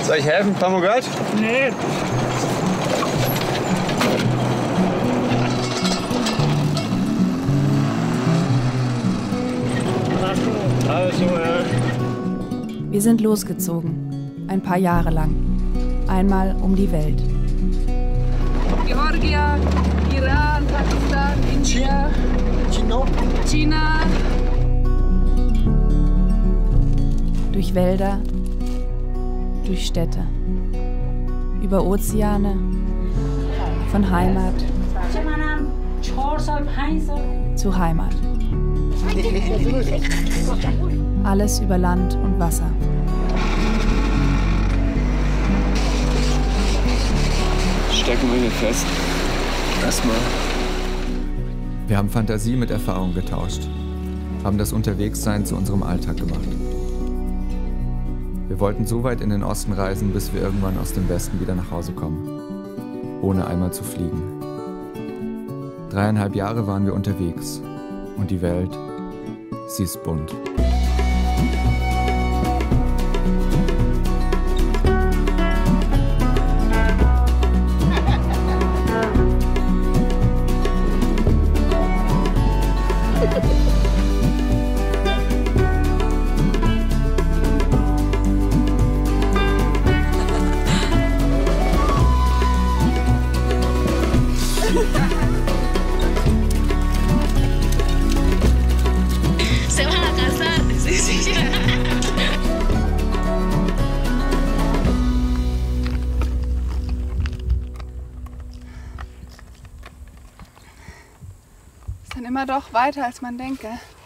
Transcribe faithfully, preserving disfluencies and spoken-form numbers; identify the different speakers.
Speaker 1: Soll ich helfen, Pamugat?
Speaker 2: Nee.
Speaker 1: Also, ja.
Speaker 3: Wir sind losgezogen, ein paar Jahre lang. Einmal um die Welt.
Speaker 2: Georgia, Iran, Pakistan, India, China.
Speaker 3: Durch Wälder, durch Städte, über Ozeane, von Heimat zu Heimat. Alles über Land und Wasser.
Speaker 1: Stecken wir hier fest. Erstmal.
Speaker 4: Wir haben Fantasie mit Erfahrung getauscht, haben das Unterwegssein zu unserem Alltag gemacht. Wir wollten so weit in den Osten reisen, bis wir irgendwann aus dem Westen wieder nach Hause kommen, ohne einmal zu fliegen. Dreieinhalb Jahre waren wir unterwegs und die Welt, sie ist bunt.
Speaker 5: Se van a casar, sí, sí.
Speaker 2: Ist dann immer doch weiter, als man denke.